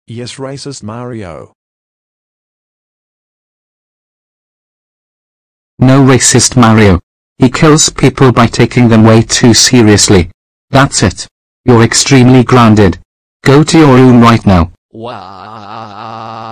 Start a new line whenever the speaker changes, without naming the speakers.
Yes, racist Mario.
No, racist Mario. He kills people by taking them way too seriously. That's it. You're extremely grounded. Go to your room right now.
Wow.